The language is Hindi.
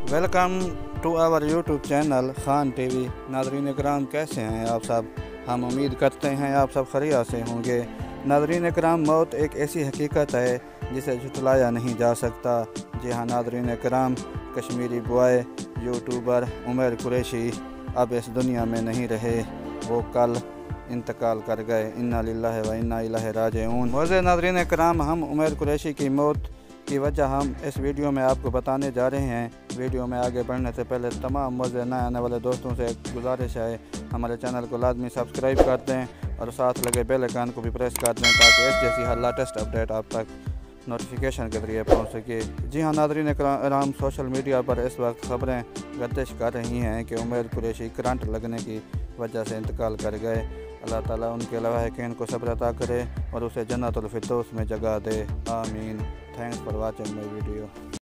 Welcome to our YouTube channel Khan TV. नाज़रीन कराम, कैसे हैं आप सब? हम उम्मीद करते हैं आप सब खैरियत से होंगे। नाज़रीन कराम, मौत एक ऐसी हकीकत है जिसे झुठलाया नहीं जा सकता। जी हाँ नाज़रीन कराम, कश्मीरी बॉय यूट्यूबर उमर कुरैशी अब इस दुनिया में नहीं रहे। वो कल इंतकाल कर गए। इन्ना लिल्लाहि व इन्ना इलैहि राजिऊन। मौजूद नाज़रीन कराम, हम उमर कुरैशी की मौत की वजह हम इस वीडियो में आपको बताने जा रहे हैं। वीडियो में आगे बढ़ने से पहले तमाम मौजूद नए आने वाले दोस्तों से गुजारिश है, हमारे चैनल को लाजमी सब्सक्राइब कर दें और साथ लगे बेल आइकन को भी प्रेस कर दें ताकि इस जैसी हर लेटेस्ट अपडेट आप तक नोटिफिकेशन के ज़रिए पहुँच सके। जी हाँ नाज़रीन कराम, सोशल मीडिया पर इस वक्त ख़बरें गर्दिश कर रही हैं कि उमर कुरैशी करंट लगने की वजह से इंतकाल कर गए। अल्लाह ताला उनके लवाहिकीन को सब्र अता करे और उसे जन्नतुल फिरदौस में जगह दे। आमीन। Thanks for watching my video.